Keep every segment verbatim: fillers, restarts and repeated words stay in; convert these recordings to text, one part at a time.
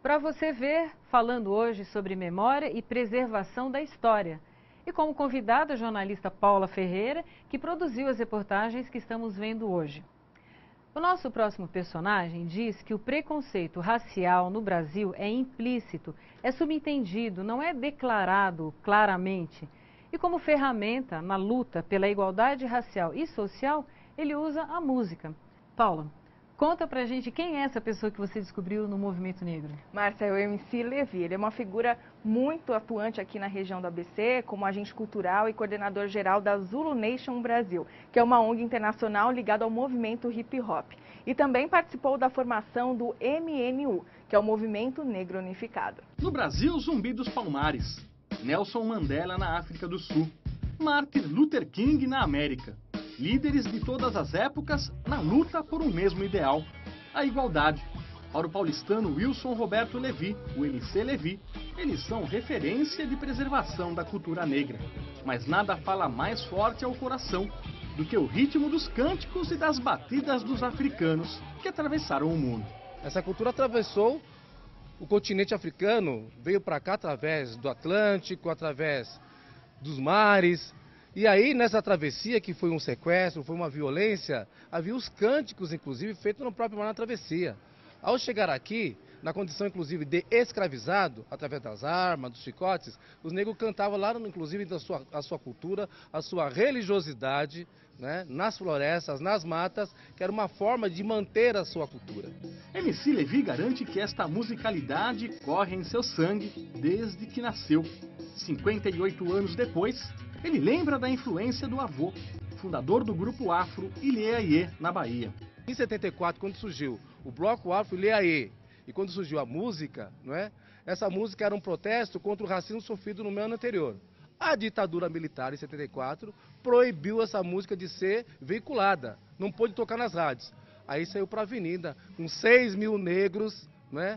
para você ver, falando hoje sobre memória e preservação da história. E como convidada a jornalista Paula Ferreira, que produziu as reportagens que estamos vendo hoje. O nosso próximo personagem diz que o preconceito racial no Brasil é implícito, é subentendido, não é declarado claramente. E como ferramenta na luta pela igualdade racial e social, ele usa a música. Paula, conta pra gente quem é essa pessoa que você descobriu no movimento negro. Márcia, é o M C Levi. Ele é uma figura muito atuante aqui na região do A B C, como agente cultural e coordenador geral da Zulu Nation Brasil, que é uma O N G internacional ligada ao movimento hip hop. E também participou da formação do M N U, que é o Movimento Negro Unificado. No Brasil, Zumbi dos Palmares, Nelson Mandela na África do Sul, Martin Luther King na América. Líderes de todas as épocas na luta por um mesmo ideal, a igualdade. Para o paulistano Wilson Roberto Levi, o M C Levi, eles são referência de preservação da cultura negra. Mas nada fala mais forte ao coração do que o ritmo dos cânticos e das batidas dos africanos que atravessaram o mundo. Essa cultura atravessou o continente africano, veio para cá através do Atlântico, através dos mares. E aí, nessa travessia, que foi um sequestro, foi uma violência, havia os cânticos, inclusive, feitos no próprio mar na travessia. Ao chegar aqui, na condição, inclusive, de escravizado, através das armas, dos chicotes, os negros cantavam lá, inclusive, da sua, a sua cultura, a sua religiosidade, né, nas florestas, nas matas, que era uma forma de manter a sua cultura. M C Levi garante que esta musicalidade corre em seu sangue desde que nasceu. cinquenta e oito anos depois, ele lembra da influência do avô, fundador do grupo afro Ilê-Aie, na Bahia. Em setenta e quatro, quando surgiu o bloco afro Ilê-Aie, e quando surgiu a música, não é? Essa música era um protesto contra o racismo sofrido no ano anterior. A ditadura militar, em setenta e quatro, proibiu essa música de ser veiculada, não pôde tocar nas rádios. Aí saiu para a avenida, com seis mil negros, né?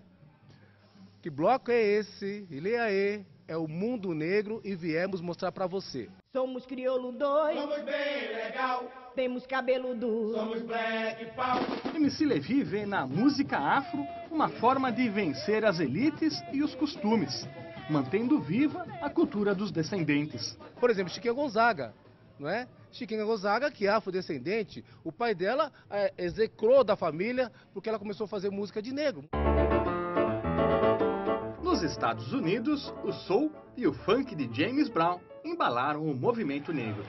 Que bloco é esse? Ilê-Aie, é o mundo negro e viemos mostrar para você. Somos crioulo dois, somos bem legal, temos cabelo duro, somos black power. M C Levi vê na música afro uma forma de vencer as elites e os costumes, mantendo viva a cultura dos descendentes. Por exemplo, Chiquinha Gonzaga, não é? Chiquinha Gonzaga, que é afrodescendente, o pai dela é, execrou da família porque ela começou a fazer música de negro. Nos Estados Unidos, o soul e o funk de James Brown embalaram o movimento negro.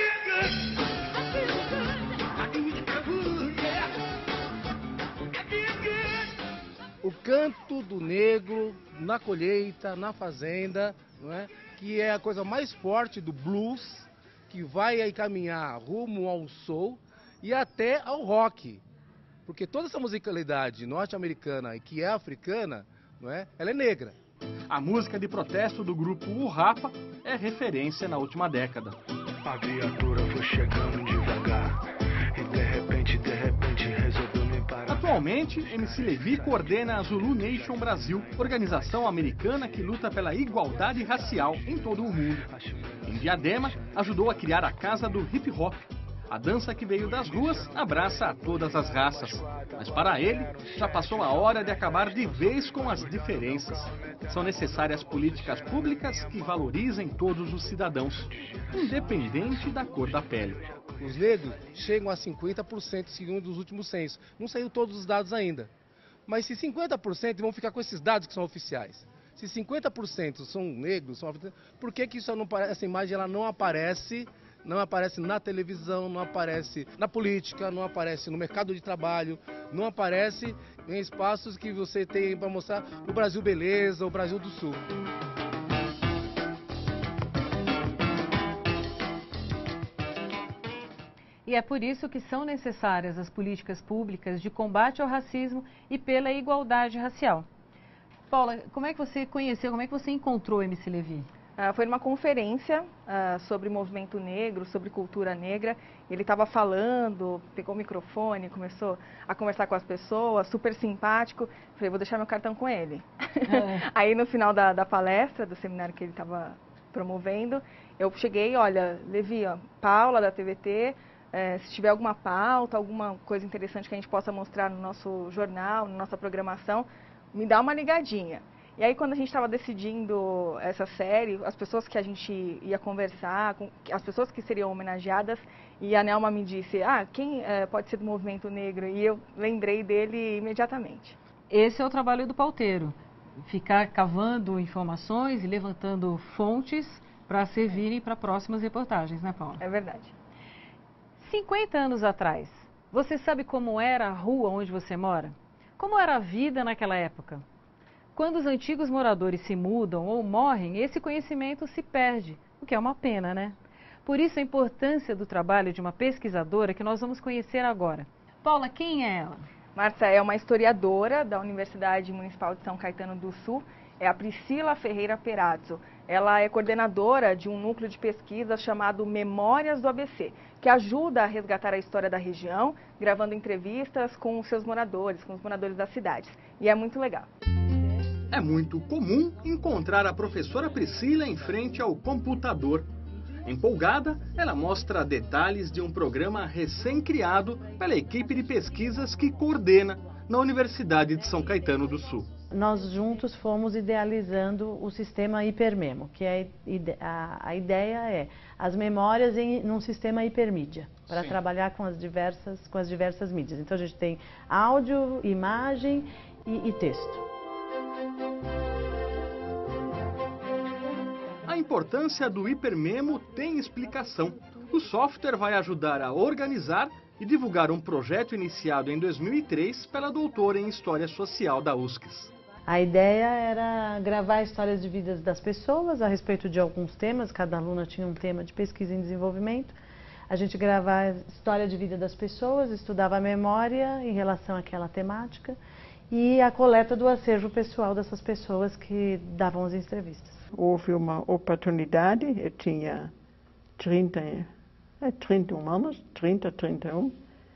O canto do negro na colheita, na fazenda, não é? Que é a coisa mais forte do blues, que vai aí caminhar rumo ao soul e até ao rock. Porque toda essa musicalidade norte-americana e que é africana, não é? Ela é negra. A música de protesto do grupo O Rapa é referência na última década. A viatura foi chegando devagar e de repente, de repente resolveu me parar. Atualmente, M C Levi coordena a Zulu Nation Brasil, organização americana que luta pela igualdade racial em todo o mundo. Em Diadema, ajudou a criar a Casa do Hip Hop. A dança que veio das ruas abraça a todas as raças. Mas para ele, já passou a hora de acabar de vez com as diferenças. São necessárias políticas públicas que valorizem todos os cidadãos, independente da cor da pele. Os negros chegam a cinquenta por cento segundo os últimos censos. Não saiu todos os dados ainda. Mas se cinquenta por cento, vão ficar com esses dados que são oficiais. Se cinquenta por cento são negros, são africanos, por que que isso não, essa imagem ela não aparece? Não aparece na televisão, não aparece na política, não aparece no mercado de trabalho, não aparece em espaços que você tem para mostrar o Brasil beleza, o Brasil do Sul. E é por isso que são necessárias as políticas públicas de combate ao racismo e pela igualdade racial. Paula, como é que você conheceu, como é que você encontrou o M C Levi? Uh, foi numa conferência uh, sobre movimento negro, sobre cultura negra. Ele estava falando, pegou o microfone, começou a conversar com as pessoas, super simpático. Falei, vou deixar meu cartão com ele. É. Aí no final da, da palestra, do seminário que ele estava promovendo, eu cheguei, olha, Levi, ó, Paula da T V T, é, se tiver alguma pauta, alguma coisa interessante que a gente possa mostrar no nosso jornal, na nossa programação, me dá uma ligadinha. E aí, quando a gente estava decidindo essa série, as pessoas que a gente ia conversar, com, as pessoas que seriam homenageadas, e a Nelma me disse, ah, quem é, pode ser do movimento negro? E eu lembrei dele imediatamente. Esse é o trabalho do pauteiro, ficar cavando informações e levantando fontes para servirem para próximas reportagens, né, Paula? É verdade. cinquenta anos atrás, você sabe como era a rua onde você mora? Como era a vida naquela época? Quando os antigos moradores se mudam ou morrem, esse conhecimento se perde, o que é uma pena, né? Por isso a importância do trabalho de uma pesquisadora que nós vamos conhecer agora. Paula, quem é ela? Márcia é uma historiadora da Universidade Municipal de São Caetano do Sul, é a Priscila Ferreira Perazzo. Ela é coordenadora de um núcleo de pesquisa chamado Memórias do A B C, que ajuda a resgatar a história da região, gravando entrevistas com os seus moradores, com os moradores das cidades. E é muito legal. É muito comum encontrar a professora Priscila em frente ao computador. Empolgada, ela mostra detalhes de um programa recém-criado pela equipe de pesquisas que coordena na Universidade de São Caetano do Sul. Nós juntos fomos idealizando o sistema hipermemo, que é a, a ideia é as memórias em num sistema hipermídia, para trabalhar com as diversas com as diversas mídias. Então a gente tem áudio, imagem e, e texto. A importância do hipermemo tem explicação. O software vai ajudar a organizar e divulgar um projeto iniciado em dois mil e três pela doutora em História Social da U S C S. A ideia era gravar histórias de vidas das pessoas a respeito de alguns temas, cada aluna tinha um tema de pesquisa em desenvolvimento. A gente gravava a história de vida das pessoas, estudava a memória em relação àquela temática e a coleta do acervo pessoal dessas pessoas que davam as entrevistas. Houve uma oportunidade, eu tinha trinta, trinta e um anos, trinta, trinta e um,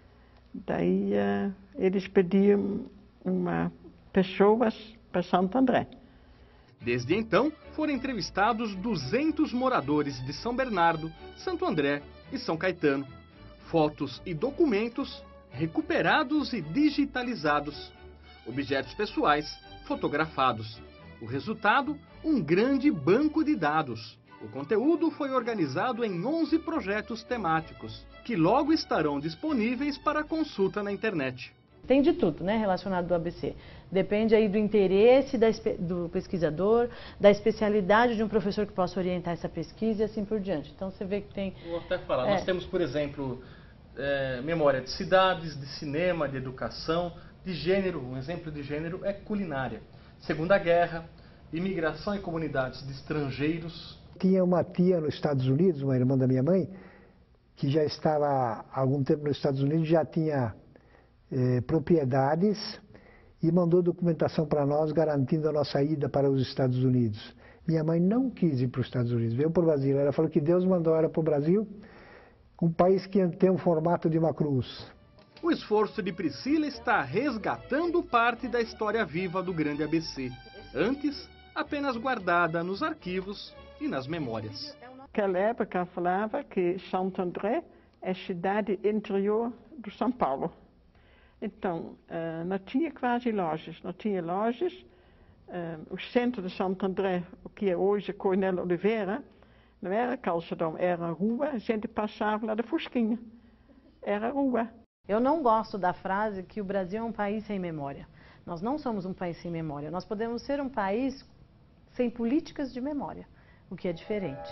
daí uh, eles pediam uma pessoas para Santo André. Desde então, foram entrevistados duzentos moradores de São Bernardo, Santo André e São Caetano. Fotos e documentos recuperados e digitalizados. Objetos pessoais fotografados. O resultado, um grande banco de dados. O conteúdo foi organizado em onze projetos temáticos, que logo estarão disponíveis para consulta na internet. Tem de tudo, né, relacionado do A B C. Depende aí do interesse da, do pesquisador, da especialidade de um professor que possa orientar essa pesquisa e assim por diante. Então você vê que tem... Vou até falar, é. nós temos, por exemplo, é, memória de cidades, de cinema, de educação, de gênero. Um exemplo de gênero é culinária. Segunda Guerra, imigração e comunidades de estrangeiros. Tinha uma tia nos Estados Unidos, uma irmã da minha mãe, que já estava há algum tempo nos Estados Unidos, já tinha eh, propriedades e mandou documentação para nós garantindo a nossa ida para os Estados Unidos. Minha mãe não quis ir para os Estados Unidos, veio para o Brasil. Ela falou que Deus mandou ela para o Brasil, um país que tem um formato de uma cruz. O esforço de Priscila está resgatando parte da história viva do grande A B C, antes apenas guardada nos arquivos e nas memórias. Naquela época falava que Santo André é cidade interior do São Paulo. Então, uh, não tinha quase lojas, não tinha lojas. Uh, o centro de Santo André, o que é hoje Coronel Oliveira, não era calçadão, era rua, a gente passava lá da Fusquinha, era rua. Eu não gosto da frase que o Brasil é um país sem memória. Nós não somos um país sem memória, nós podemos ser um país sem políticas de memória, o que é diferente.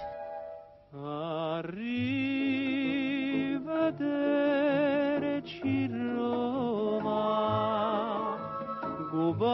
Arrivederci Roma, goodbye,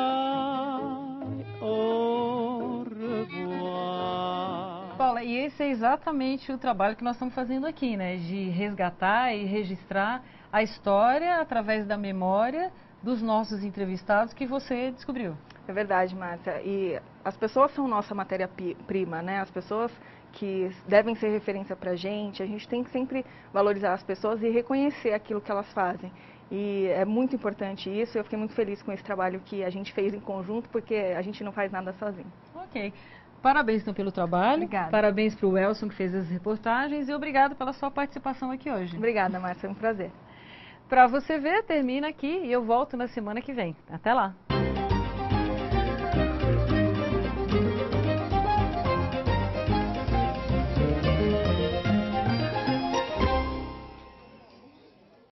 au revoir. Paula, e esse é exatamente o trabalho que nós estamos fazendo aqui, né? De resgatar e registrar a história através da memória dos nossos entrevistados que você descobriu. É verdade, Márcia. E as pessoas são nossa matéria-prima, né? As pessoas que devem ser referência para a gente. A gente tem que sempre valorizar as pessoas e reconhecer aquilo que elas fazem. E é muito importante isso. Eu fiquei muito feliz com esse trabalho que a gente fez em conjunto, porque a gente não faz nada sozinho. Ok. Parabéns, então, pelo trabalho. Obrigada. Parabéns para o Elson, que fez as reportagens. E obrigado pela sua participação aqui hoje. Obrigada, Márcia. Foi um prazer. Para você ver, termina aqui e eu volto na semana que vem. Até lá.